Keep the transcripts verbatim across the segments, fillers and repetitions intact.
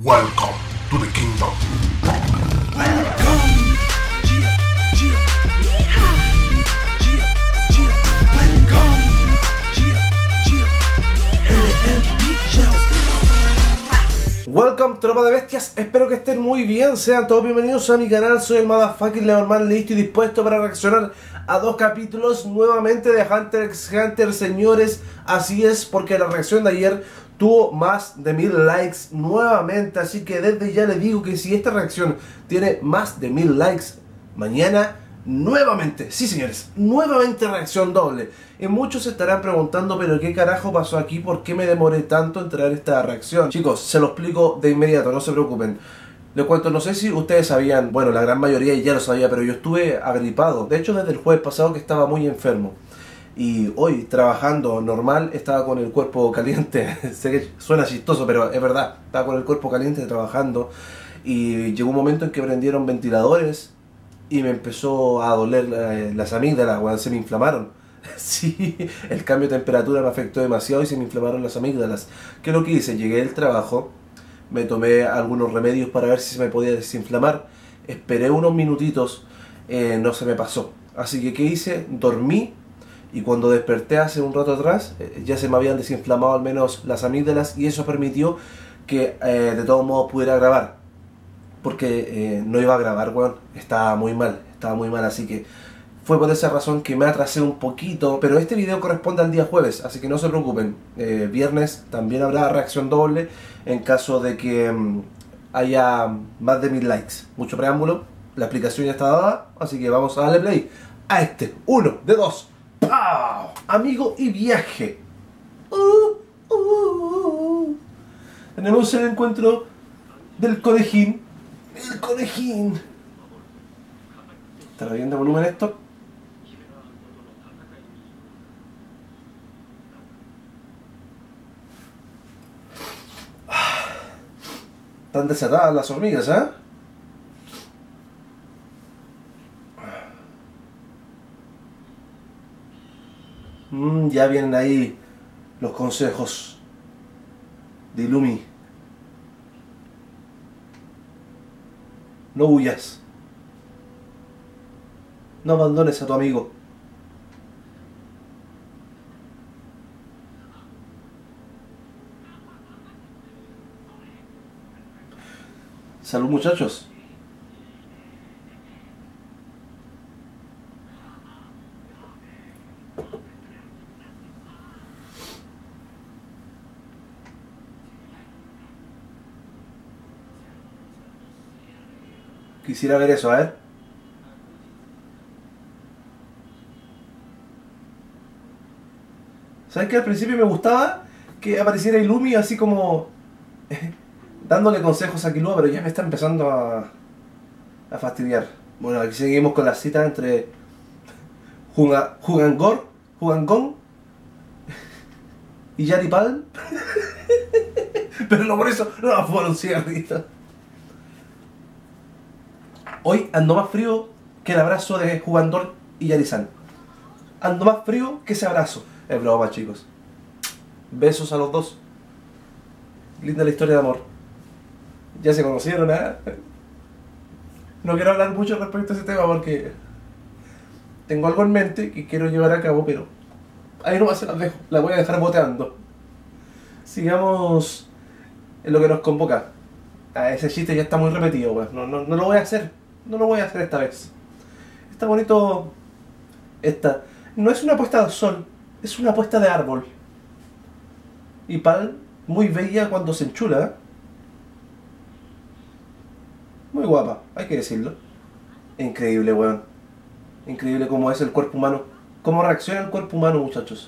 Welcome to the kingdom. Welcome. Yeah, yeah. Yeehaw. Yeah, yeah. Welcome. Yeah, yeah. L M D Show. Welcome, tropa de bestias, espero que estén muy bien, sean todos bienvenidos a mi canal. Soy el motherfucking Leonman, listo y dispuesto para reaccionar a dos capítulos nuevamente de Hunter x Hunter, señores. Así es, porque la reacción de ayer tuvo más de mil likes nuevamente, así que desde ya les digo que si esta reacción tiene más de mil likes, mañana nuevamente, sí señores, nuevamente reacción doble. Y muchos se estarán preguntando, pero ¿qué carajo pasó aquí? ¿Por qué me demoré tanto en traer esta reacción? Chicos, se lo explico de inmediato, no se preocupen. Les cuento, no sé si ustedes sabían, bueno, la gran mayoría ya lo sabía, pero yo estuve agripado. De hecho, desde el jueves pasado que estaba muy enfermo. Y hoy, trabajando normal, estaba con el cuerpo caliente. Sé que suena chistoso, pero es verdad. Estaba con el cuerpo caliente trabajando. Y llegó un momento en que prendieron ventiladores y me empezó a doler la, las amígdalas, bueno, se me inflamaron. Sí, el cambio de temperatura me afectó demasiado y se me inflamaron las amígdalas. ¿Qué es lo que hice? Llegué del trabajo, me tomé algunos remedios para ver si se me podía desinflamar. Esperé unos minutitos, eh, no se me pasó. Así que, ¿qué hice? Dormí. Y cuando desperté hace un rato atrás, eh, ya se me habían desinflamado al menos las amígdalas y eso permitió que eh, de todos modos pudiera grabar. Porque eh, no iba a grabar, weón, estaba muy mal, estaba muy mal, así que fue por esa razón que me atrasé un poquito. Pero este video corresponde al día jueves, así que no se preocupen. Eh, viernes también habrá reacción doble en caso de que um, haya más de mil likes. Mucho preámbulo, la explicación ya está dada, así que vamos a darle play a este, uno de dos. ¡Pow! Amigo y viaje. Uh, uh, uh. Tenemos el encuentro del conejín. El conejín. ¿Está bien de volumen esto? Están desatadas las hormigas, ¿eh? Mm, ya vienen ahí los consejos de Illumi. No huyas. No abandones a tu amigo. Salud, muchachos. Quisiera ver eso, a ver. ¿Sabes qué? Al principio me gustaba que apareciera Illumi así como dándole consejos a Killua, pero ya me está empezando a, a fastidiar. Bueno, aquí seguimos con la cita entre Juga, Jugangor, Jugangón y Yaripal. Pero no por eso, no, fueron cigarritos. Hoy ando más frío que el abrazo de Jugandor y Yarizan. Ando más frío que ese abrazo. Es broma, chicos. Besos a los dos. Linda la historia de amor. Ya se conocieron, ¿eh? No quiero hablar mucho respecto a ese tema porque tengo algo en mente que quiero llevar a cabo, pero ahí nomás se las dejo. La voy a dejar boteando. Sigamos en lo que nos convoca. Ah, ese chiste ya está muy repetido, weón. No, no, no lo voy a hacer. No lo voy a hacer esta vez. Está bonito. Esta. No es una puesta de sol, es una puesta de árbol. Y Pal, muy bella cuando se enchula. ¿Eh? Muy guapa, hay que decirlo. Increíble, weón. Increíble cómo es el cuerpo humano. Cómo reacciona el cuerpo humano, muchachos.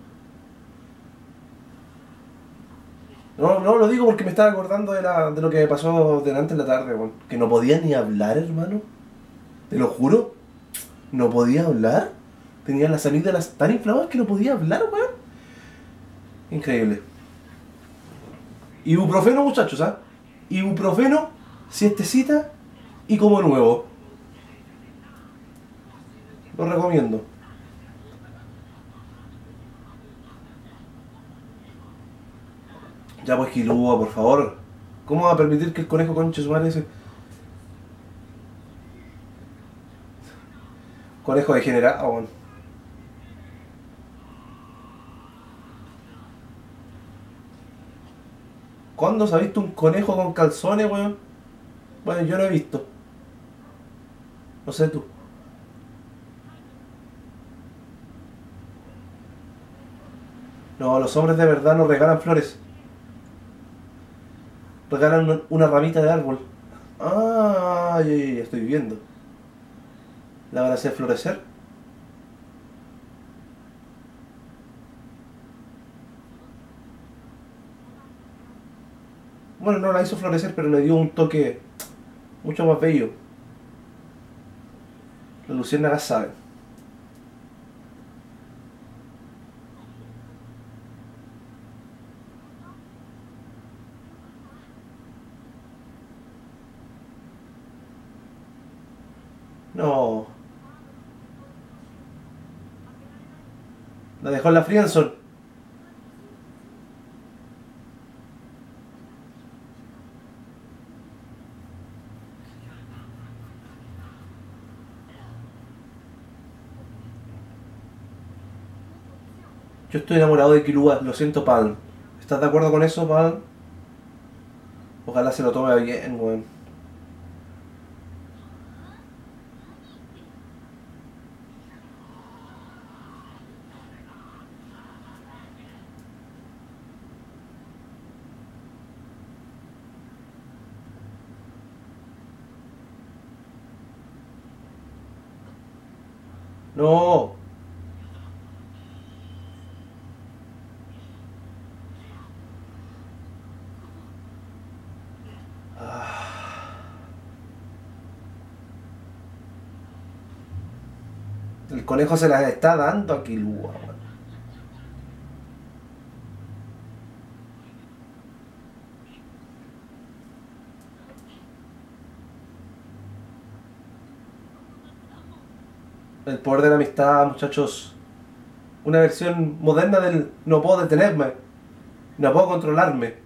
No, no lo digo porque me estaba acordando de, la, de lo que me pasó delante en la tarde, weón. Que no podía ni hablar, hermano. Te lo juro. No podía hablar. Tenía las amígdalas tan inflamadas que no podía hablar, weón. Increíble. Ibuprofeno, muchachos, ¿ah? ¿eh? Ibuprofeno, siestecita y como nuevo. Lo recomiendo. Ya pues, Killua, por favor. ¿Cómo va a permitir que el conejo conche su madre ese? Conejo degenerado, weón. ¿Cuándo se ha visto un conejo con calzones, weón? Bueno, yo no he visto. No sé tú. No, los hombres de verdad no regalan flores. Regalan una, una ramita de árbol. Ah, ya, ya, ya estoy viendo. ¿La van a hacer florecer? Bueno, no la hizo florecer, pero le dio un toque mucho más bello. Las luciérnagas saben. No. La dejó en la friendzone. Yo estoy enamorado de Killua, lo siento, Palm. ¿Estás de acuerdo con eso, Palm? Ojalá se lo tome bien, weón. No. El conejo se las está dando a Killua, weón. El poder de la amistad, muchachos. Una versión moderna del no puedo detenerme. No puedo controlarme.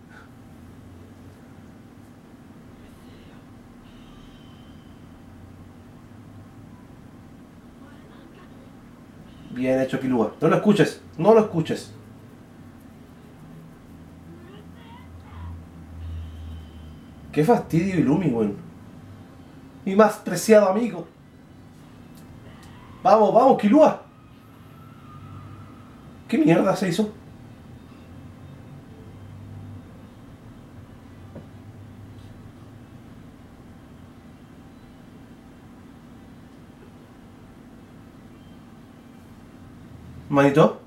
Bien hecho, Killua. No lo escuches, no lo escuches. Qué fastidio, Illumi, weón. Mi más preciado amigo. Vamos, vamos, Killua. ¿Qué mierda se hizo? Manito.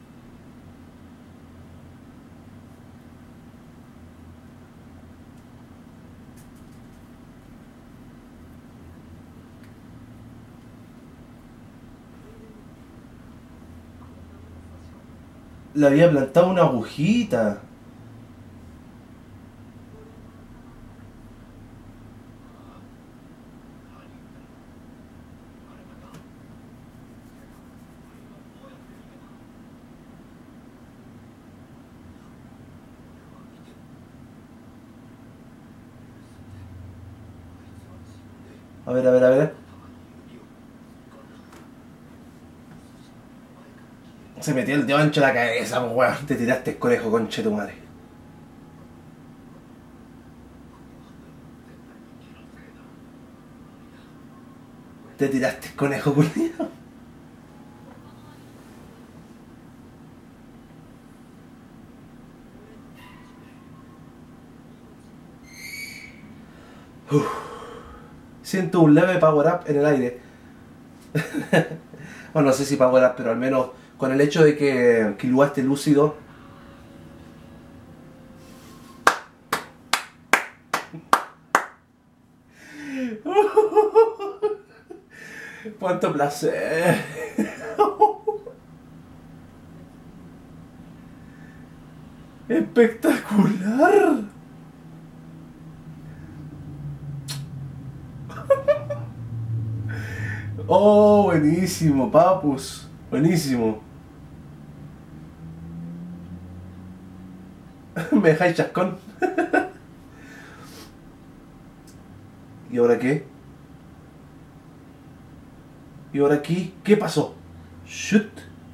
Le había plantado una agujita. A ver, a ver, a ver. Se metió el dedo ancho en la cabeza, pues, weón. Te tiraste el conejo, conche tu madre. Te tiraste el conejo, culiao. Uf. Siento un leve power up en el aire. Bueno, no sé si power up, pero al menos con el hecho de que Killua esté lúcido. ¡Cuánto placer! ¡Espectacular! Oh, buenísimo, papus. Buenísimo. ¿Me dejáis chascón? ¿Y ahora qué? ¿Y ahora aquí? ¿Qué pasó? Shoot.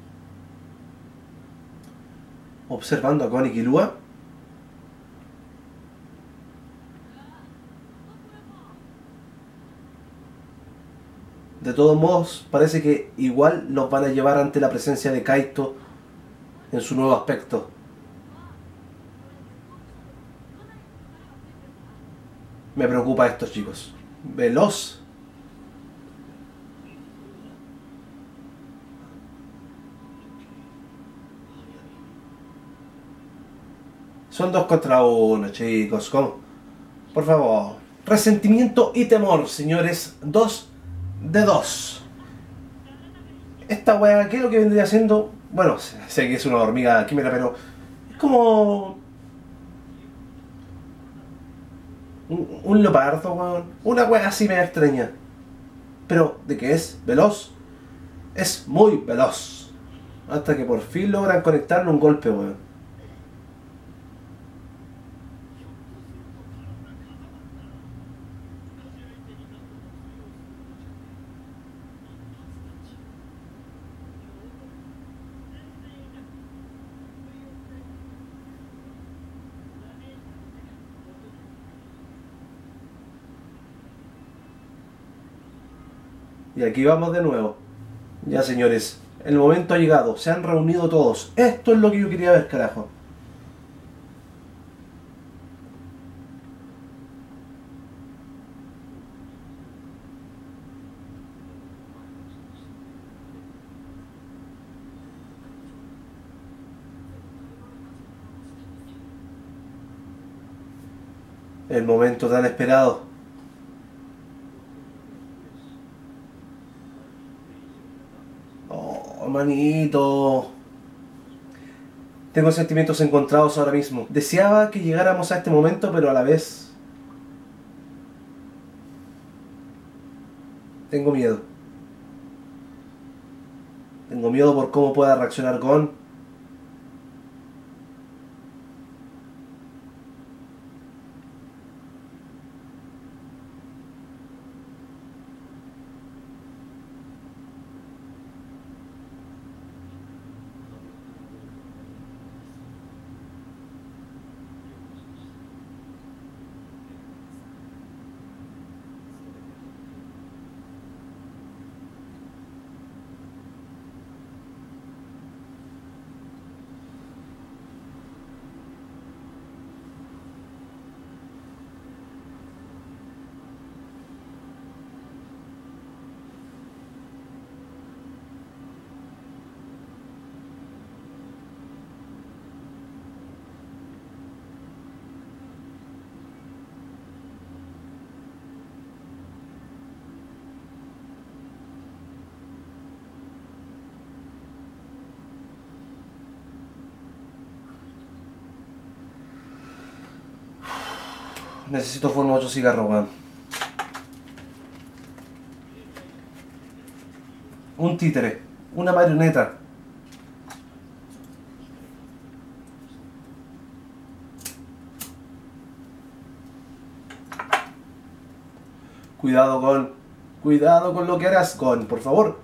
Observando a Gon y Killua. De todos modos, parece que igual los van a llevar ante la presencia de Kaito en su nuevo aspecto. Me preocupa esto, chicos. Veloz. Son dos contra uno, chicos. ¿Cómo? Por favor. Resentimiento y temor, señores. Dos de dos. Esta weá, ¿qué es lo que vendría siendo? Bueno, sé que es una hormiga química, pero es como un, un leopardo, weón. Una weá así me extraña. Pero, ¿de qué es? ¿Veloz? Es muy veloz. Hasta que por fin logran conectarle un golpe, weón. Y aquí vamos de nuevo. Ya, señores, el momento ha llegado. Se han reunido todos. Esto es lo que yo quería ver, carajo. El momento tan esperado. Oh, manito. Tengo sentimientos encontrados ahora mismo. Deseaba que llegáramos a este momento, pero a la vez tengo miedo. Tengo miedo por cómo pueda reaccionar Gon. Necesito fumar otro cigarro, weón. Un títere. Una marioneta. Cuidado con... Cuidado con lo que harás, Gon, por favor.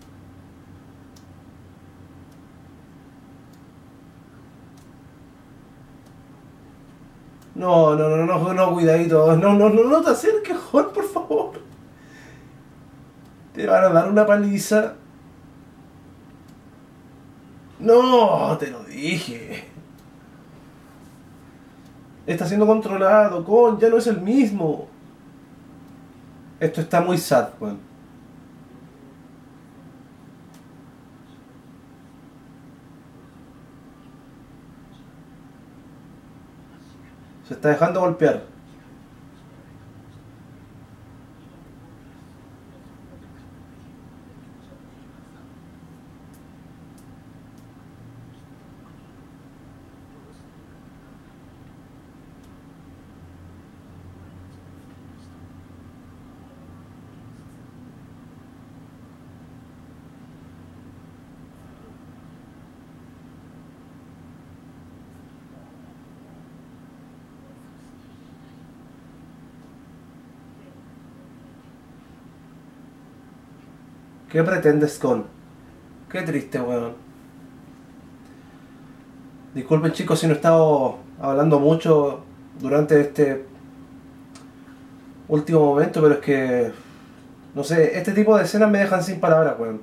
No, no, no, no, no, cuidadito. No, no, no, no te acerques, Gon, por favor. Te van a dar una paliza. No, te lo dije. Está siendo controlado, Gon, ya no es el mismo. Esto está muy sad, weón. Se está dejando golpear. ¿Qué pretendes con? Qué triste, weón. Disculpen chicos si no he estado hablando mucho durante este último momento, pero es que... no sé, este tipo de escenas me dejan sin palabras, weón.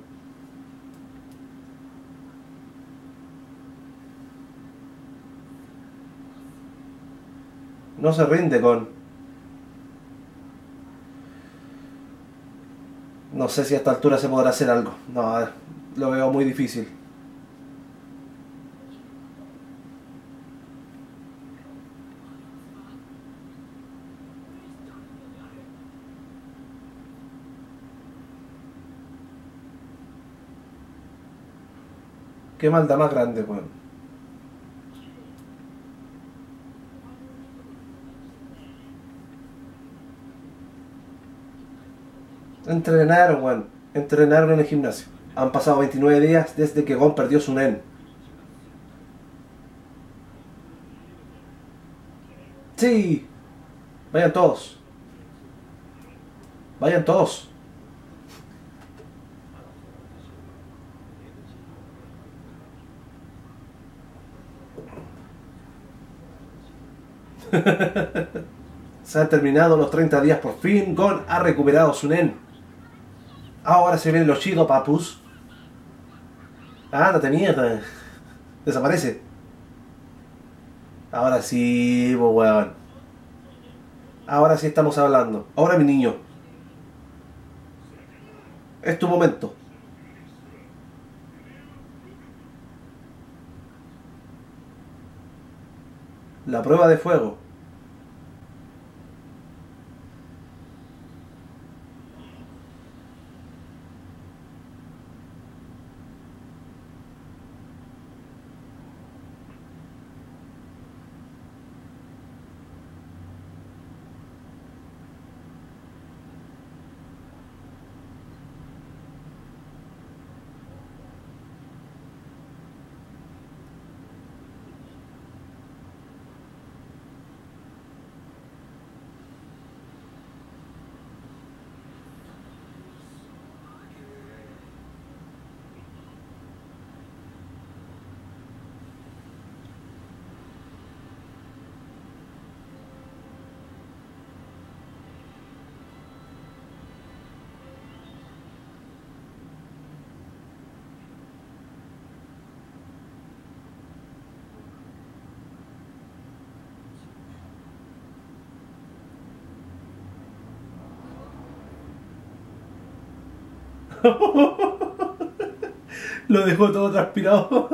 No se rinde con... no sé si a esta altura se podrá hacer algo. No, lo veo muy difícil. Qué maldad más grande, weón. Entrenaron, weón. Entrenaron en el gimnasio. Han pasado veintinueve días desde que Gon perdió su nen. Sí. Vayan todos. Vayan todos. Se han terminado los treinta días por fin. Gon ha recuperado su nen. Ahora se ven los chidos, papus. Ah, no tenía. Desaparece. Ahora sí, pues, weón. Ahora sí estamos hablando. Ahora, mi niño. Es tu momento. La prueba de fuego. Lo dejó todo transpirado.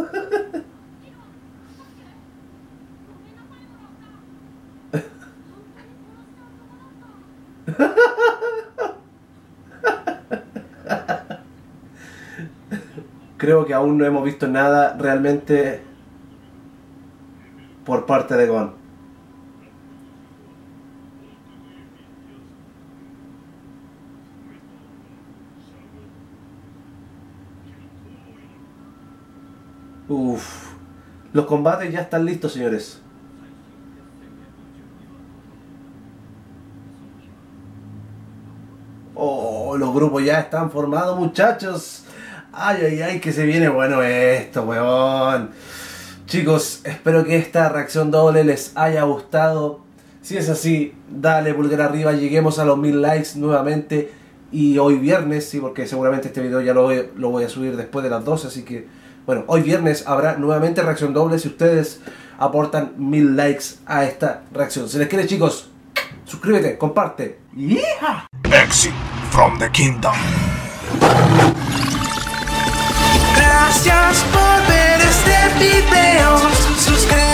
Creo que aún no hemos visto nada realmente por parte de Gon. Uff, los combates ya están listos, señores. Oh, los grupos ya están formados, muchachos. Ay, ay, ay, que se viene bueno esto, weón. Chicos, espero que esta reacción doble les haya gustado. Si es así, dale pulgar arriba, lleguemos a los mil likes nuevamente. Y hoy viernes, sí, porque seguramente este video ya lo voy, lo voy a subir después de las doce, así que... bueno, hoy viernes habrá nuevamente reacción doble si ustedes aportan mil likes a esta reacción. Si les quiere, chicos, suscríbete, comparte. ¡Yeah! Exit from the kingdom. Gracias por ver este video. Suscríbete.